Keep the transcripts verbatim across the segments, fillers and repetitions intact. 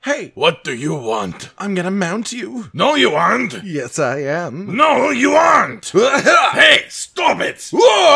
Hey, What do you want? I'm gonna mount you. No, you aren't. Yes, I am. No, you aren't. Hey, stop it.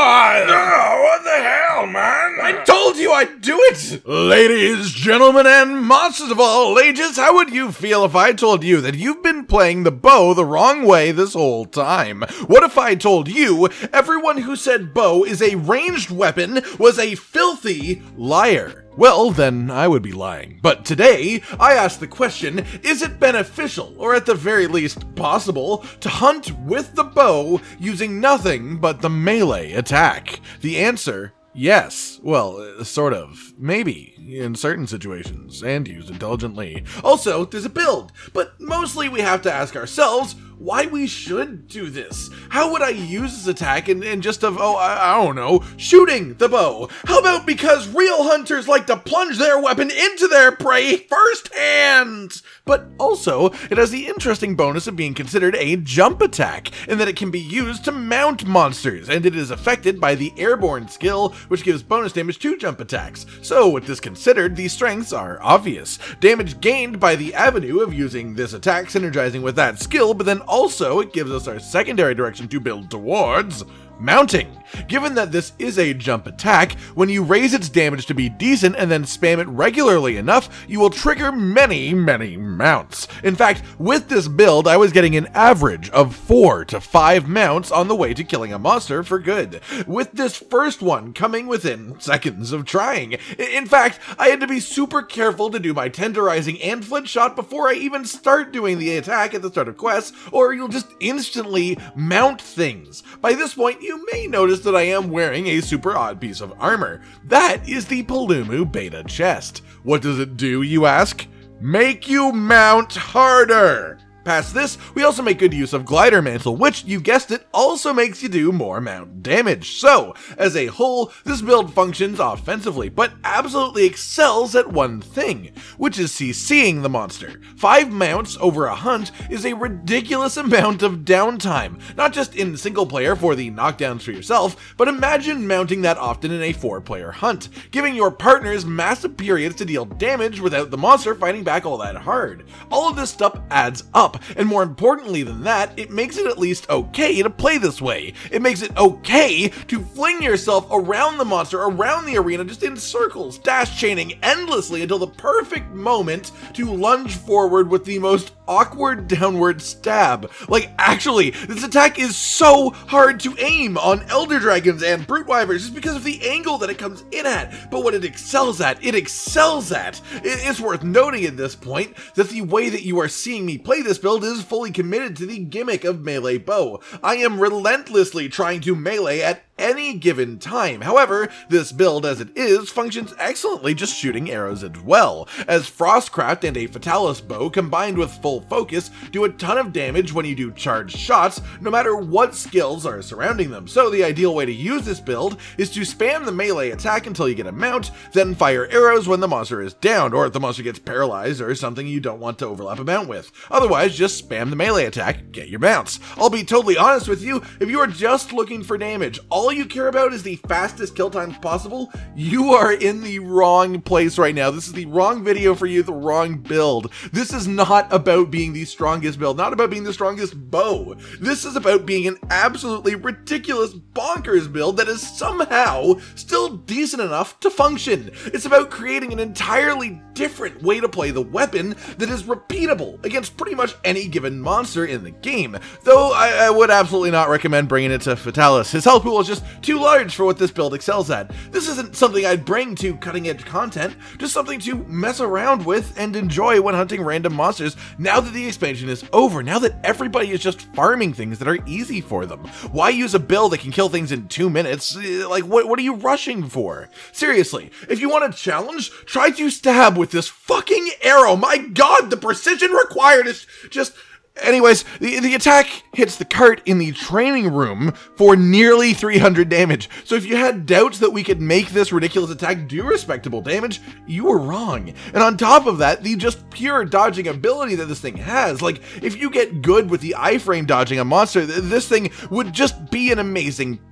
Oh, what the hell, man? I told you I'd do it! Ladies, gentlemen, and monsters of all ages, how would you feel if I told you that you've been playing the bow the wrong way this whole time? What if I told you everyone who said bow is a ranged weapon was a filthy liar? Well, then I would be lying. But today, I ask the question, is it beneficial, or at the very least possible, to hunt with the bow using nothing but the melee attack? The answer, yes. Well, uh, sort of. Maybe. In certain situations, and used intelligently. Also, there's a build, but mostly we have to ask ourselves why we should do this. How would I use this attack in, in just of, oh, I, I don't know, shooting the bow? How about because real hunters like to plunge their weapon into their prey firsthand? But also, it has the interesting bonus of being considered a jump attack, in that it can be used to mount monsters, and it is affected by the airborne skill, which gives bonus damage to jump attacks. So, with this considered, the strengths are obvious. Damage gained by the avenue of using this attack synergizing with that skill, but then also it gives us our secondary direction to build towards mounting. Given that this is a jump attack, when you raise its damage to be decent and then spam it regularly enough, you will trigger many, many mounts. In fact, with this build, I was getting an average of four to five mounts on the way to killing a monster for good, with this first one coming within seconds of trying. In fact, I had to be super careful to do my tenderizing and flint shot before I even start doing the attack at the start of quests, or you'll just instantly mount things. By this point, you may notice that I am wearing a super odd piece of armor. That is the Palumu Beta chest. What does it do, you ask? Make you mount harder! Past this, we also make good use of Glider Mantle, which, you guessed it, also makes you do more mount damage. So, as a whole, this build functions offensively, but absolutely excels at one thing, which is CCing the monster. Five mounts over a hunt is a ridiculous amount of downtime, not just in single player for the knockdowns for yourself, but imagine mounting that often in a four player hunt, giving your partners massive periods to deal damage without the monster fighting back all that hard. All of this stuff adds up. And more importantly than that, it makes it at least okay to play this way. It makes it okay to fling yourself around the monster, around the arena, just in circles, dash chaining endlessly until the perfect moment to lunge forward with the most awkward downward stab. Like, actually, this attack is so hard to aim on Elder Dragons and Brute Wyverns just because of the angle that it comes in at. But what it excels at, it excels at. It's worth noting at this point that the way that you are seeing me play this build is fully committed to the gimmick of melee bow. I am relentlessly trying to melee at any given time. However, this build as it is functions excellently just shooting arrows as well, as Frostcraft and a Fatalis bow combined with full focus do a ton of damage when you do charged shots, no matter what skills are surrounding them. So the ideal way to use this build is to spam the melee attack until you get a mount, then fire arrows when the monster is downed, or if the monster gets paralyzed or something you don't want to overlap a mount with. Otherwise, just spam the melee attack, get your mounts. I'll be totally honest with you, if you are just looking for damage, all you care about is the fastest kill times possible, you are in the wrong place right now. This is the wrong video for you, the wrong build. This is not about being the strongest build, not about being the strongest bow. This is about being an absolutely ridiculous bonkers build that is somehow still decent enough to function. It's about creating an entirely different way to play the weapon that is repeatable against pretty much any given monster in the game. Though I, I would absolutely not recommend bringing it to Fatalis. His health pool is just too large for what this build excels at. This isn't something I'd bring to cutting edge content, just something to mess around with and enjoy when hunting random monsters now that the expansion is over, now that everybody is just farming things that are easy for them. Why use a build that can kill things in two minutes? Like, what, what are you rushing for? Seriously, if you want a challenge, try to stab with this fucking arrow. My god, the precision required is just... Anyways, the, the attack hits the cart in the training room for nearly three hundred damage. So if you had doubts that we could make this ridiculous attack do respectable damage, you were wrong. And on top of that, the just pure dodging ability that this thing has, like if you get good with the iframe dodging a monster, th this thing would just be an amazing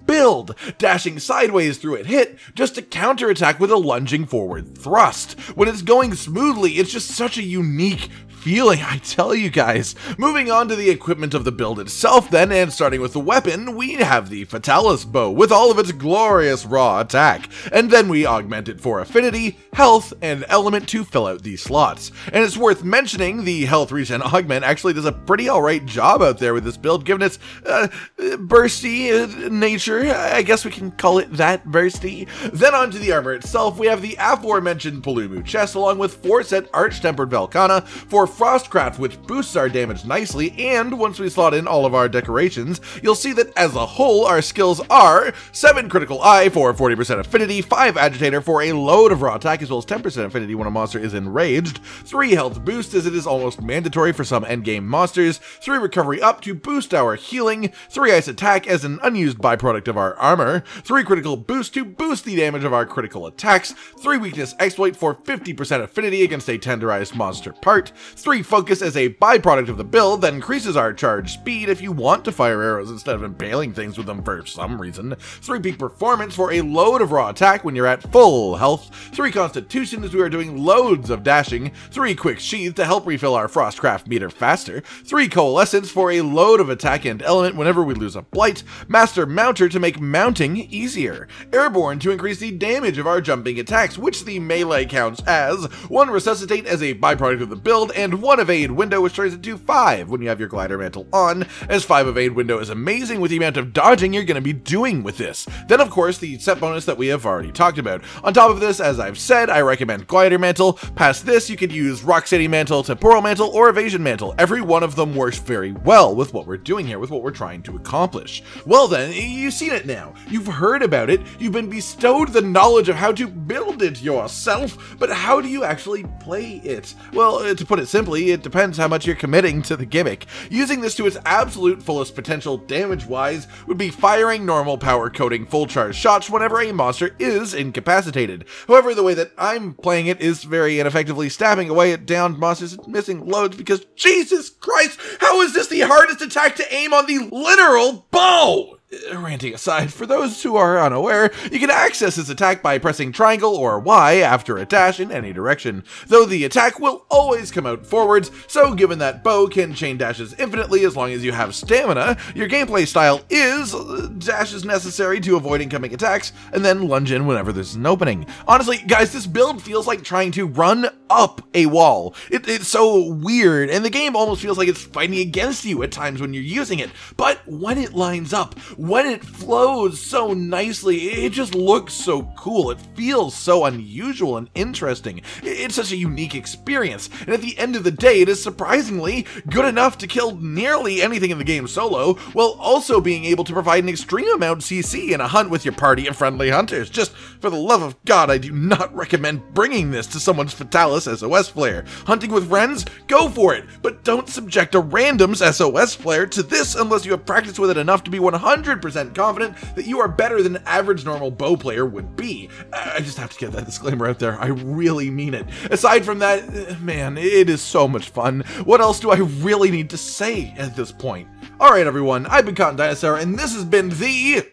build, dashing sideways through a hit just to counterattack with a lunging forward thrust. When it's going smoothly, it's just such a unique feeling, I tell you guys. Moving on to the equipment of the build itself then, and starting with the weapon, we have the Fatalis bow with all of its glorious raw attack, and then we augment it for affinity, health, and element to fill out these slots. And it's worth mentioning, the health regen augment actually does a pretty alright job out there with this build, given its uh, bursty uh, nature. I guess we can call it that, bursty. Then onto the armor itself, we have the aforementioned Palumu chest, along with four set Arch-Tempered Velkhana for Frostcraft, which boosts our damage nicely, and once we slot in all of our decorations, you'll see that as a whole, our skills are seven Critical Eye for forty percent affinity, five Agitator for a load of raw attack, as well as ten percent affinity when a monster is enraged, three Health Boost, as it is almost mandatory for some endgame monsters, three Recovery Up to boost our healing, three Ice Attack as an unused byproduct of our armor, three Critical Boost to boost the damage of our critical attacks, three Weakness Exploit for fifty percent affinity against a tenderized monster part, three Focus as a byproduct of the build that increases our charge speed if you want to fire arrows instead of impaling things with them for some reason, three Peak Performance for a load of raw attack when you're at full health, three Constitution as we are doing loads of dashing, three Quick Sheath to help refill our Frostcraft meter faster, three Coalescence for a load of attack and element whenever we lose a blight, Master Mounter to make mounting easier, Airborne to increase the damage of our jumping attacks, which the melee counts as, one Resuscitate as a byproduct of the build, and one Evade window, which turns into five when you have your Glider Mantle on, as five Evade window is amazing with the amount of dodging you're going to be doing with this. Then of course the set bonus that we have already talked about. On top of this, as I've said, I recommend Glider Mantle. Past this, you could use Rocksteady Mantle, Temporal Mantle, or Evasion Mantle. Every one of them works very well with what we're doing here, with what we're trying to accomplish. Well then, you've seen it now. You've heard about it. You've been bestowed the knowledge of how to build it yourself, but how do you actually play it? Well, to put it simply, it depends how much you're committing to the gimmick. Using this to its absolute fullest potential damage-wise would be firing normal power coating full charge shots whenever a monster is incapacitated. However, the way that I'm playing it is very ineffectively stabbing away at downed monsters and missing loads because, Jesus Christ, how is this the hardest attack to aim on the literal bow? Ranting aside, for those who are unaware, you can access this attack by pressing triangle or Y after a dash in any direction, though the attack will always come out forwards, so given that bow can chain dashes infinitely as long as you have stamina, your gameplay style is uh, dashes necessary to avoid incoming attacks, and then lunge in whenever there's an opening. Honestly, guys, this build feels like trying to run up a wall. It, it's so weird, and the game almost feels like it's fighting against you at times when you're using it, but when it lines up, when it flows so nicely, it just looks so cool. It feels so unusual and interesting. It's such a unique experience, and at the end of the day, it is surprisingly good enough to kill nearly anything in the game solo, while also being able to provide an extreme amount of C C in a hunt with your party of friendly hunters. Just for the love of God, I do not recommend bringing this to someone's Fatalis S O S flare. Hunting with friends? Go for it, but don't subject a random's S O S flare to this unless you have practiced with it enough to be one hundred percent confident that you are better than an average normal bow player would be. I just have to get that disclaimer out there. I really mean it. Aside from that, man, it is so much fun. What else do I really need to say at this point? Alright everyone, I've been Cotton Dinosaur, and this has been the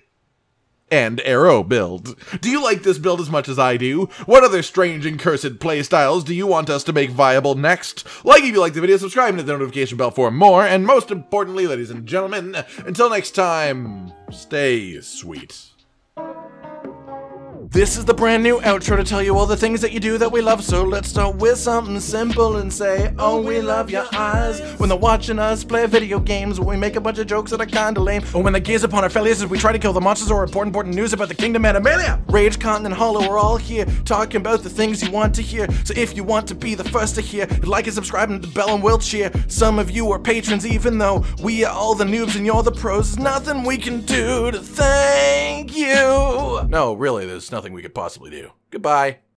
and Arrow build. Do you like this build as much as I do? What other strange and cursed playstyles do you want us to make viable next? Like if you like the video, subscribe and hit the notification bell for more, and most importantly, ladies and gentlemen, until next time, stay sweet. This is the brand new outro to tell you all the things that you do that we love, so let's start with something simple and say, oh, we love your eyes. When they're watching us play video games, when we make a bunch of jokes that are kinda lame, or when they gaze upon our failures as we try to kill the monsters, or report important news about the Kingdom Animalia. Rage, Cotton, and Hollow are all here, talking about the things you want to hear, so if you want to be the first to hear, like and subscribe and the bell and we'll cheer. Some of you are patrons even though we are all the noobs and you're the pros. There's nothing we can do to thank you. No, really, there's nothing we could possibly do. Goodbye.